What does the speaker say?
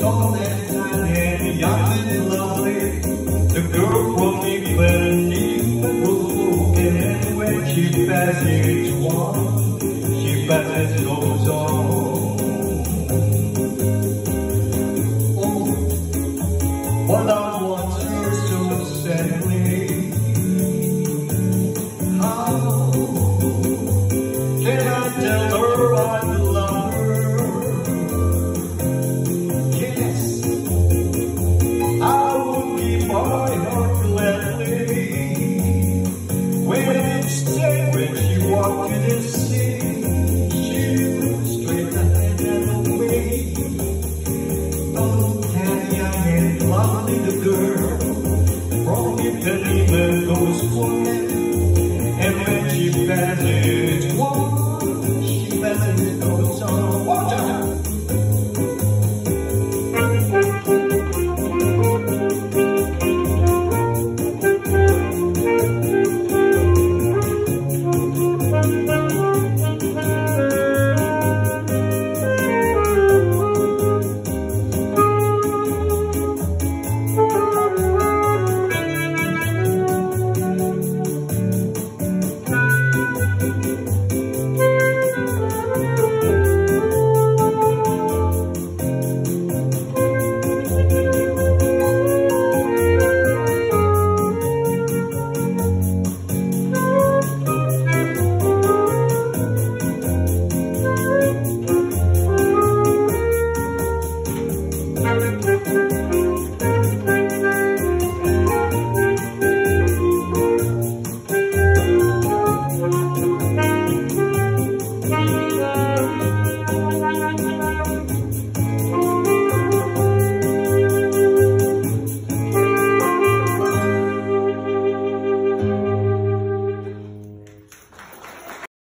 tall and tan and young and lovely. The girl from Ipanema was spoken, and when she passed each one, she passes those on. Oh, but I want her so sadly. How can I tell her I love her? Yes, I will give my heart gladly. When she walked to the city, she looked straight ahead and away. Oh, that young and lovely the girl from Ipanema goes for